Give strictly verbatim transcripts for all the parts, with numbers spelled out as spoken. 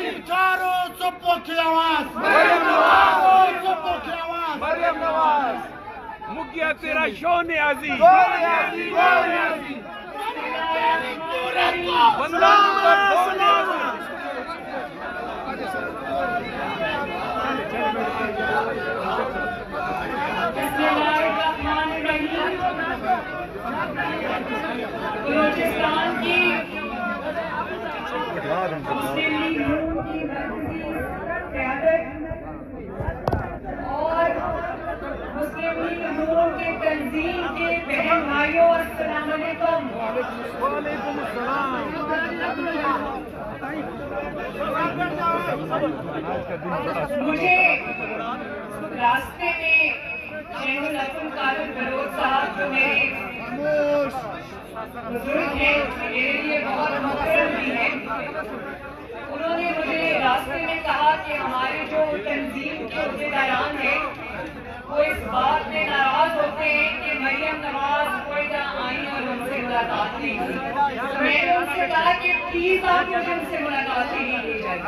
चारों चुप्पो की आवाज, मरियम नवाज, चुप्पो की आवाज, मरियम नवाज। मुखिया तेरा शोन आजी, बंदा बलूचिस्तान की मुस्लिम लीग नून की क़यादत और मुस्लिम लीग नून के तंजीम के बहन भाइयों, अस्सलाम वालेकुम। मुझे रास्ते में शेखुल अब्दुल कादिर बलोच साहब जो मेरे बुजुर्ग हैं, मेरे लिए बहुत मुकर्रम भी हैं, उन्होंने मुझे रास्ते में कहा कि हमारे जो तंजीम के अहदेदारान हैं वो इस बात में नाराज होते हैं कि मरियम नवाज कोयटा आई और उनसे मुलाकात नहीं हुई। मैंने उनसे कहा कि प्लीज आप मुझे उनसे मुलाकात नहीं की जाए।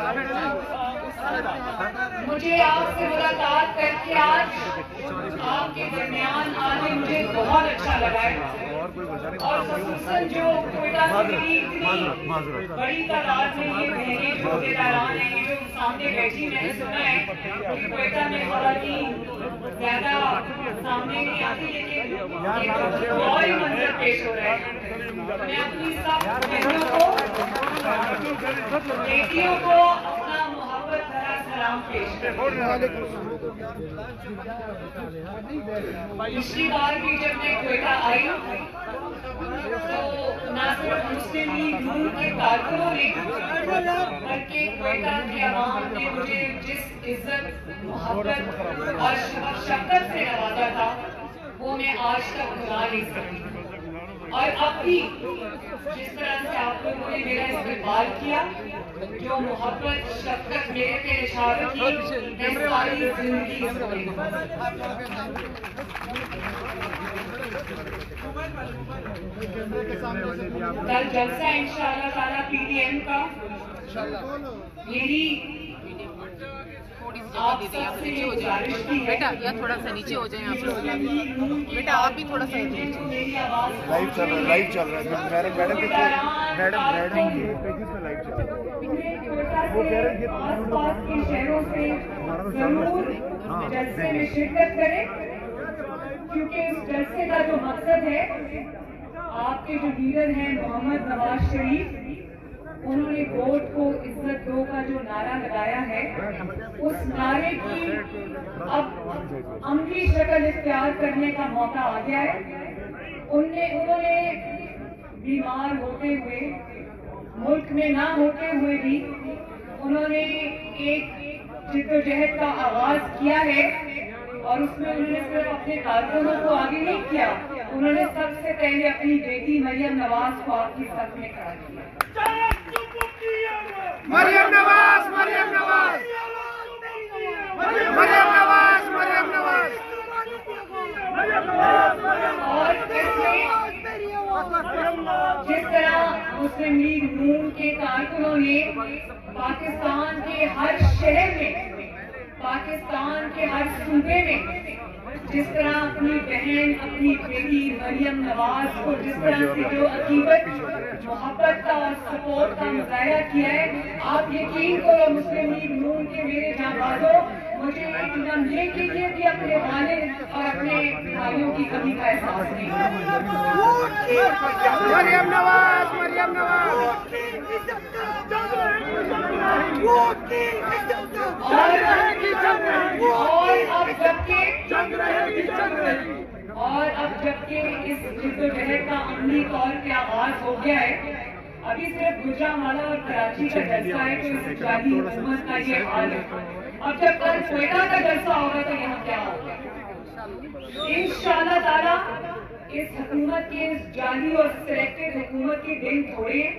मुझे आपसे मुलाकात करके आज आपके दरमियान आने मुझे बहुत अच्छा लगा है और खुसूसन जो कोयटा से मेरी इतनी बड़ी तादाद में ये बहनें जो अहदेदारान हैं, ये जो सामने बैठी, मैंने सुना है कि कोयटा में ख़वातीन ज्यादा सामने नहीं आती, लेकिन ये तो और ही मंजर पेश हो रहा है। मैं अपनी सब बहनों को, बेटियों को अपना मोहब्बत भरा सलाम पेश करती हूँ। पिछली बार भी जब मैं कोयटा आई तो न सिर्फ मुस्लिम लीग नून के कारकुनों ने बल्कि कोयटा के अवाम ने मुझे जिस इज्जत, मोहब्बत और शफ़क़त से नवाजा था वो मैं आज तक भुला नहीं सकती। और अब भी जिस तरह से आप लोगों ने मेरा इस्तेमाल किया, जो मोहब्बत, शफ़क़त मेरे पे इशारों की, मैं सारी जिंदगी कल जलसा इंशाअल्लाह ताला पीटीएम का, मेरी आप सबसे ये गुजारिश भी है, बेटा या थोड़ा सा नीचे हो जाए आप लोग, बेटा आप भी थोड़ा सा लाइव चल रहा है, लाइव चल रहा है मैडम मैडम मैडम मैडम के पेजेस पे लाइव चल रहा है। वो कह रहे हैं आसपास के शहरों से जरूर जलसे में शिरकत करें, क्योंकि इस जलसे का जो मकसद है, आपके जो लीडर हैं मोहम्मद नवाज शरीफ, उन्होंने वोट को इज्जत दो का जो नारा लगाया है, उस नारे की अब अमली शक्ल इख्तियार करने का मौका आ गया है। उनने उन्होंने बीमार होते हुए, मुल्क में ना होते हुए भी उन्होंने एक जिद्दोजहद का आगाज किया है और उसमें उन्होंने सिर्फ अपने कारकुनों को आगे नहीं किया, उन्होंने सबसे पहले अपनी बेटी मरियम नवाज को आपकी सफ में खड़ा किया। मरियम नवाज, मरियम नवाज, मरियम नवाज, मरियम नवाज, और जिस तरह मुस्लिम लीग नून के कारकुनों ने पाकिस्तान के हर शहर में, पाकिस्तान के हर सूबे में जिस तरह अपनी बहन, अपनी बेटी मरियम नवाज को जिस तरह से जो अकीबत, मोहब्बत का और सपोर्ट का मुजाहरा किया है, आप यकीन करो मुस्लिम लीग नून के मेरे जांबाजों, मुझे एक लम्हे के लिए भी अपने वालिद और अपने भाइयों की कमी का एहसास नहीं। मरियम नवाज, मरियम नवाज, और अब जबकि और अब जबकि इस जिद्दोजहद का अमली तौर पे आगाज हो गया है, अभी सिर्फ गुजरांवाला और कराची का जलसा है तो इस जाली हुकूमत का ये हाल है। अब जब कल कोयटा का जलसा होगा तो यहाँ क्या होगा? इंशाअल्लाह ताला इस हुकूमत के, इस जाली और सिलेक्टेड हुकूमत के दिन थोड़े हैं।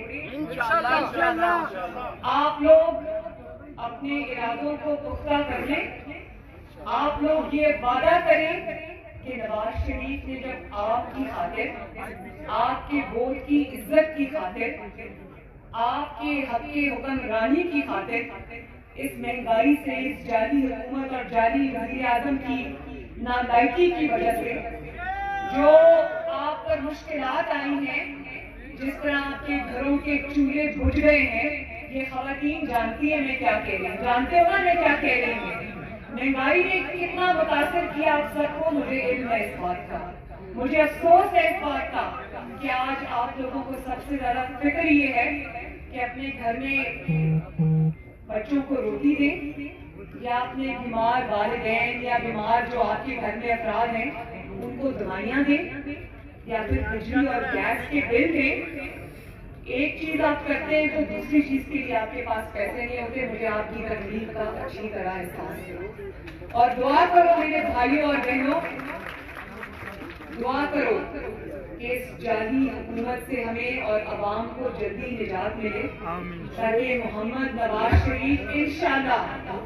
आप लोग अपने इरादों को पुख्ता कर लें, आप लोग ये वादा करें कि नवाज शरीफ ने जब आपकी खातिर, आपके वोट की इज्जत की खातिर آپ کے حق حکمرانی کی خاطر اس مہنگائی سے، اس جعلی حکومت اور جعلی وزیر اعظم کی نالائکی کی وجہ سے جو آپ پر مشکلات آئی ہیں، جس طرح آپ کے گھروں کے چولہے بجھ گئے ہیں، یہ خواتین جانتی ہیں میں کیا کہہ رہی ہوں، جانتے ہو نا میں کیا کہہ رہی ہوں۔ مہنگائی نے کتنا متاثر کیا آپ سب کو، مجھے علم ہے اس بات کا، مجھے افسوس ہے اس بات کا کہ آج آپ لوگوں کو سب سے زیادہ فکر یہ ہے کہ اپنے گھر میں بچوں کو روٹی دیں، یا اپنے بیمار والدین یا بیمار جو آپ کے گھر میں افراد ہیں ان کو دوائیاں دیں، یا پھر بجلی اور گیس کے بل دیں۔ ایک چیز آپ کرتے ہیں تو دوسری چیز کے لیے آپ کے پاس پیسے نہیں ہوتے۔ مجھے آپ کی تکلیف کا اچھی طرح احساس ہے، اور دعا کرو میرے بھائیوں اور بہنوں، دعا کرو کہ اس جعلی حکومت سے ہمیں اور عوام کو جلدی نجات ملے، تاکہ محمد نواز شریف انشاءاللہ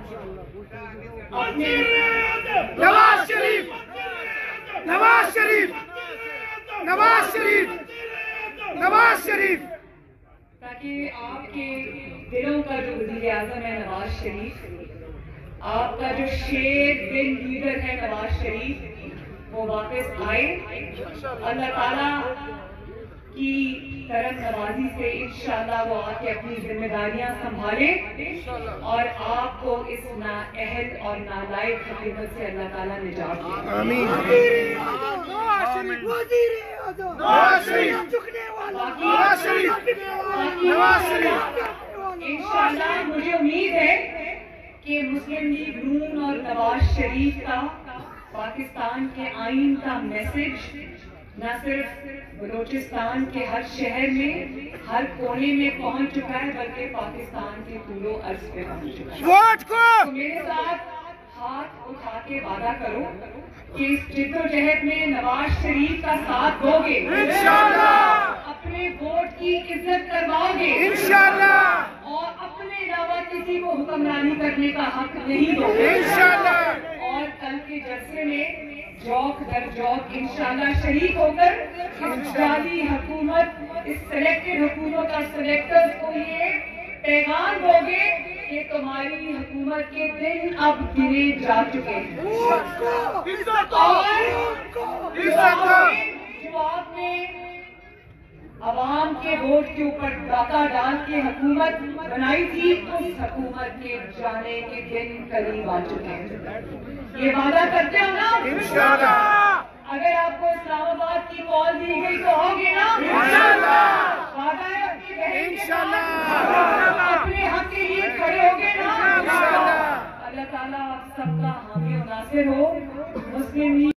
اپنے نواز شریف نواز شریف نواز شریف نواز شریف تاکہ آپ کے دلوں کا جو وزیر اعظم ہے نواز شریف، آپ کا جو شیر دل لیڈر ہے نواز شریف، وہ واپس آئے، اللہ تعالیٰ کی کرم نوازی سے انشاءاللہ وہ آ کے اپنی ذمہ داریاں سنبھالے، اور آپ کو اس نااہل اور نالائق حکومت سے اللہ تعالیٰ نجات دے۔ آمین۔ انشاءاللہ مجھے امید ہے کہ مسلم لیگ نون اور نواز شریف کا پاکستان کے آئین کا میسج نہ صرف بلوچستان کے ہر شہر میں، ہر کونے میں پہنچ چکا ہے، بلکہ پاکستان کے طول و عرض پہ پہنچ چکا ہے۔ تو میرے ساتھ ہاتھ اٹھا کے وعدہ کرو کہ اس جد و جہد میں نواز شریف کا ساتھ دو گے، انشاءاللہ اپنے ووٹ کی عزت کرواؤ گے، انشاءاللہ اور اپنے علاوہ کسی کو حکمرانی کرنے کا حق نہیں دو گے، انشاءاللہ۔ اور کل کے جلسے میں جوک در جوک انشاءاللہ شریک ہو کر اس جعلی حکومت، اس سلیکٹڈ حکومت اور سلیکٹرز کو یہ پیغام دو گے کہ تمہاری حکومت کے دن اب گنے جا چکے ہیں، اور جو آپ نے عوام کے ووٹ کے اوپر ڈاکہ ڈال کے حکومت بنائی تھی، اس حکومت کے جانے کے دن قریب آ چکے ہیں۔ یہ وعدہ کرتے ہو نا؟ انشاءاللہ۔ اگر آپ کو اسلام آباد کی کال دی گئی تو ہوگے نا؟ انشاءاللہ۔ وعدہ ہے اپنی بہن کے انشاءاللہ۔ اپنے حق کے لیے کھڑے ہوگے نا؟ انشاءاللہ۔ اللہ تعالیٰ آپ سب کا حامی و ناصر ہو۔ مسلم